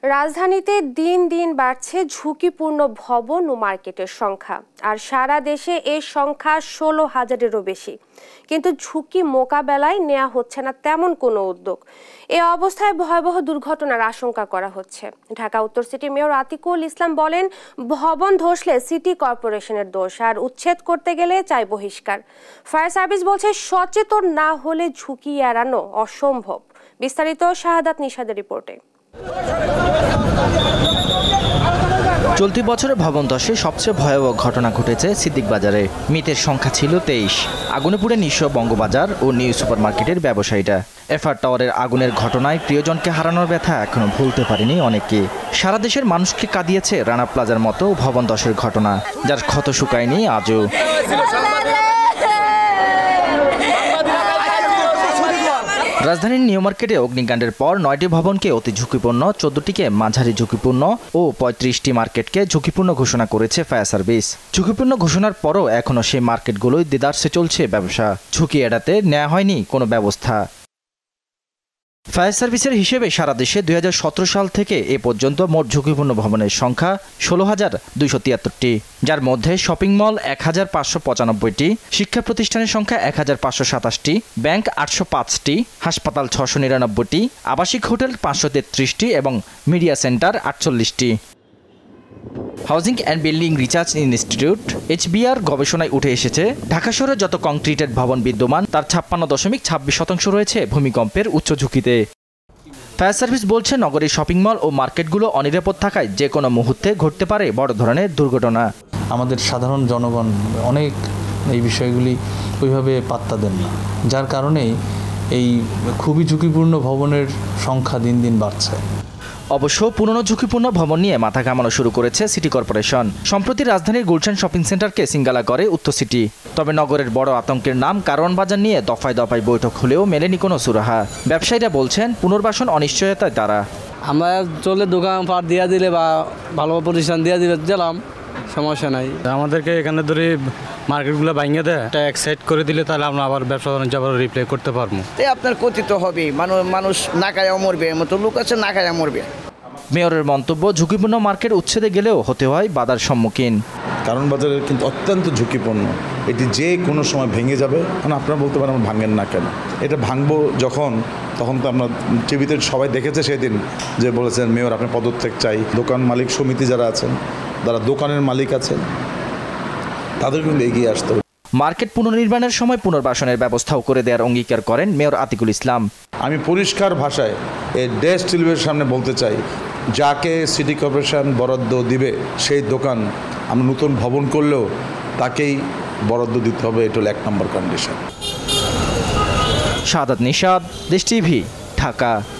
রাজধানীতে দিন দিন বাড়ছে ঝুঁকিপূর্ণ ভবন ও মার্কেটের সংখ্যা, আর সারা দেশে এর সংখ্যা 16,000-এরও বেশি। কিন্তু ঝুঁকি মোকাবেলায় নেওয়া হচ্ছে না তেমন কোনো উদ্যোগ। এ অবস্থায় ভয়াবহ দুর্ঘটনার আশঙ্কা করা হচ্ছে। ঢাকা উত্তর সিটি মেয়র আতিকুল ইসলাম বলেন, ভবন ধসলে সিটি কর্পোরেশনের দোষ, আর উচ্ছেদ করতে গেলে চাই বহিষ্কার। ফায়ার সার্ভিস বলছে, সচেতন না হলে ঝুঁকি এড়ানো অসম্ভব। বিস্তারিত শাহাদাত নিশাদের রিপোর্টে। চলতি বছরে ভবন ধসে সবচেয়ে ভয়াবহ ঘটনা ঘটেছে সিদ্দিক বাজারে। মৃতের সংখ্যা ছিল 23। আগুনে পুড়ে নিঃস্ব বঙ্গবাজার ও নিউ সুপারমার্কেটের ব্যবসায়ীরা। এফআর টাওয়ারের আগুনের ঘটনায় প্রিয়জনকে হারানোর ব্যথা এখনো ভুলতে পারেনি অনেকে। সারা দেশের মানুষকে কাঁদিয়েছে রানা প্লাজার মতো ভবন ধসের ঘটনা, যার ক্ষত শুকায়নি আজও। রাজধানীর নিউ মার্কেটে অগ্নিকাণ্ডের পর 9টি ভবনকে অতি ঝুঁকিপূর্ণ, 14টিকে মাঝারি ঝুঁকিপূর্ণ ও 35টি মার্কেটকে ঝুঁকিপূর্ণ ঘোষণা করেছে ফায়ার সার্ভিস। ঝুঁকিপূর্ণ ঘোষণার পরও এখনও সেই মার্কেটগুলোই দেদারসে চলছে ব্যবসা। ঝুঁকি এড়াতে নেওয়া হয়নি কোনো ব্যবস্থা। ফায়ার সার্ভিসের হিসেবে সারা দেশে 2017 সাল থেকে এ পর্যন্ত মোট ঝুঁকিপূর্ণ ভবনের সংখ্যা 16,273টি, যার মধ্যে শপিং মল 1,595টি, শিক্ষা প্রতিষ্ঠানের সংখ্যা 1,527টি, ব্যাংক 805টি, হাসপাতাল 699টি, আবাসিক হোটেল 533টি এবং মিডিয়া সেন্টার 48টি। Housing and building research institute HBR গবেষণায় উঠে এসেছে, ঢাকা শহরে যত কংক্রিটেড ভবন বিদ্যমান তার 56.26% রয়েছে ভূমিকম্পের উচ্চ ঝুঁকিতে। ফায়ার সার্ভিস বলছে, নগরীর শপিং মল ও মার্কেটগুলো অনিরাপদ থাকায় যে কোনো মুহূর্তে ঘটতে পারে বড় ধরনের দুর্ঘটনা। আমাদের সাধারণ জনগণ অনেক এই বিষয়গুলি ওইভাবে পাত্তা দেন না, যার কারণেই এই খুবই ঝুঁকিপূর্ণ ভবনের সংখ্যা দিন দিন বাড়ছে। অবশ্য পুরনো ঝুঁকিপূর্ণ ভবন নিয়ে মাথা ঘামানো শুরু করেছে সিটি কর্পোরেশন। সম্প্রতি রাজধানীর গুলশান শপিং সেন্টারকে সিঙ্গালা করে উত্তর সিটি। তবে নগরের বড় আতঙ্কের নাম কারওয়ান বাজার নিয়ে দফায় দফায় বৈঠক হলেও মেলেনি কোনো সুরাহা। ব্যবসায়ীরা বলছেন, পুনর্বাসন অনিশ্চয়তায় তারা। আমরা চলে দোকান পাট দিয়ে দিলে বা ভালো প্রতিষ্ঠান দিয়ে দিলে দিলাম, সমস্যা নাই। আমাদেরকে এখানে ধরে মার্কেটগুলো ভাঙিয়ে দেয়, এটা এক সাইড করে দিলে তাহলে আমরা আবার ব্যবসা বাণিজ্য আবার রিপ্লে করতে পারবো। আপনার কথিত হবে, মানুষ না খায়া মরবে, মতো লোক আছে না খায়া মরবে। মেয়রের মন্তব্য, ঝুঁকিপূর্ণ মার্কেট উচ্ছেদে গেলেও হতে হয় বাধার সম্মুখীন। কারণ বাজারের কিন্তু অত্যন্ত ঝুঁকিপূর্ণ, এটি যে কোনো সময় ভেঙে যাবে। কারণ আপনারা বলতে পারেন আমরা ভাঙেন না কেন, এটা ভাঙবো যখন, তখন তো আমরা টিভিতে সবাই দেখেছে সেদিন যে বলেছেন মেয়র আপনি পদত্যাগ চাই। দোকান মালিক সমিতি যারা আছেন, যারা দোকানের মালিক আছেন, তাদের কিন্তু এগিয়ে আসতে হবে। মার্কেট পুনর্নির্মাণের সময় পুনর্বাসনের ব্যবস্থাও করে দেওয়ার অঙ্গীকার করেন মেয়র আতিকুল ইসলাম। আমি পরিষ্কার ভাষায় এই দেশ টেলিভিশনের সামনে বলতে চাই, যাকে সিটি কর্পোরেশন বরাদ্দ দিবে সেই দোকান আমরা নতুন ভবন করলেও তাকেই বরাদ্দ দিতে হবে, এটা হলো 1 নম্বর কন্ডিশন। শাহাদাত নিশাদ, দেশ টিভি, ঢাকা।